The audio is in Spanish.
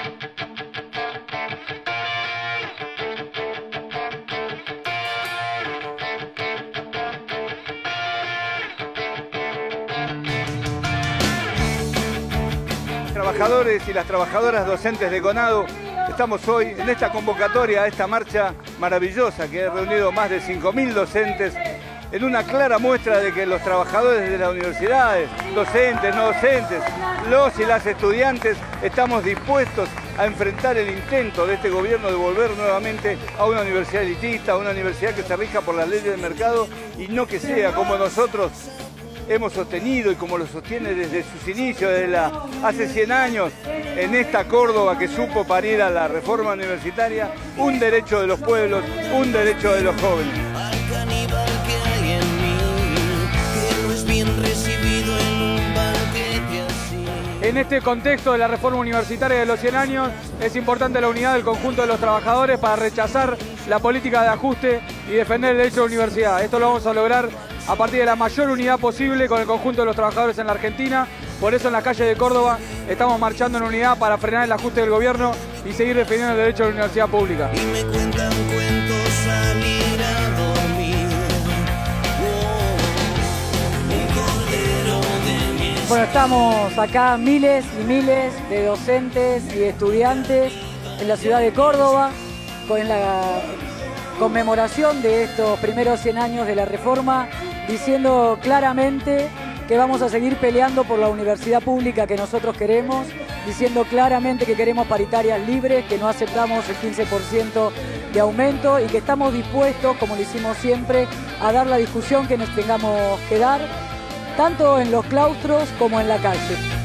Trabajadores y las trabajadoras docentes de CONADU, estamos hoy en esta convocatoria a esta marcha maravillosa que ha reunido más de 5.000 docentes en una clara muestra de que los trabajadores de las universidades, docentes, no docentes, los y las estudiantes, estamos dispuestos a enfrentar el intento de este gobierno de volver nuevamente a una universidad elitista, a una universidad que se rija por las leyes del mercado y no que sea como nosotros hemos sostenido y como lo sostiene desde sus inicios, hace 100 años, en esta Córdoba que supo parir a la reforma universitaria, un derecho de los pueblos, un derecho de los jóvenes. En este contexto de la reforma universitaria de los 100 años, es importante la unidad del conjunto de los trabajadores para rechazar la política de ajuste y defender el derecho a la universidad. Esto lo vamos a lograr a partir de la mayor unidad posible con el conjunto de los trabajadores en la Argentina. Por eso en las calles de Córdoba estamos marchando en unidad para frenar el ajuste del gobierno y seguir defendiendo el derecho a la universidad pública. Y me cuentan cuentos salir a dormir. Bueno, estamos acá miles y miles de docentes y estudiantes en la ciudad de Córdoba con la conmemoración de estos primeros 100 años de la reforma, diciendo claramente que vamos a seguir peleando por la universidad pública que nosotros queremos, diciendo claramente que queremos paritarias libres, que no aceptamos el 15% de aumento y que estamos dispuestos, como lo hicimos siempre, a dar la discusión que nos tengamos que dar, tanto en los claustros como en la calle.